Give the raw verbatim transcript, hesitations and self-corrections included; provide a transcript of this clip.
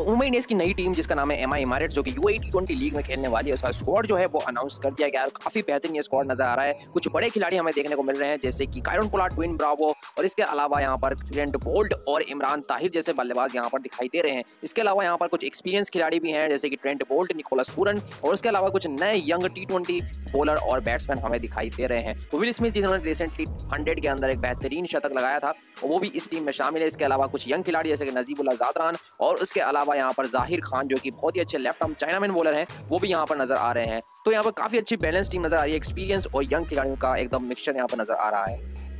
तो मुंबई इंडियंस की नई टीम जिसका नाम है एम आई इमारेट्स जो कि यूएई टी ट्वेंटी लीग में खेलने वाली है, उसका स्क्वाड जो है वो अनाउंस कर दिया गया है। काफी बेहतरीन ये स्क्वाड नजर आ रहा है। कुछ बड़े खिलाड़ी हमें देखने को मिल रहे हैं जैसे कि कायरन पोलार्ड, ड्वेन ब्रावो और इसके अलावा यहाँ पर ट्रेंट बोल्ट और इमरान ताहिर जैसे बल्लेबाज यहाँ पर दिखाई दे रहे हैं। इसके अलावा यहाँ पर कुछ एक्सपीरियंस खिलाड़ी भी हैं जैसे कि ट्रेंट बोल्ट, निकोलस पूरन और उसके अलावा कुछ नए यंग टी ट्वेंटी बॉलर और बैट्समैन हमें दिखाई दे रहे हैं। तो विल स्मिथ जिन्होंने रिसेंटली हंड्रेड के अंदर एक बेहतरीन शतक लगाया था वो भी इस टीम में शामिल है। इसके अलावा कुछ यंग खिलाड़ी जैसे कि नजीबुल्लाह ज़ादरान और उसके अलावा यहाँ पर जाहिर खान जो कि बहुत ही अच्छे लेफ्ट आर्म चाइनामैन बॉलर हैं वो भी यहाँ पर नजर आ रहे हैं। तो यहाँ पर काफी अच्छी बैलेंस टीम नजर आ रही है। एक्सपीरियंस और यंग खिलाड़ियों का एकदम मिक्सचर यहाँ पर नजर आ रहा है।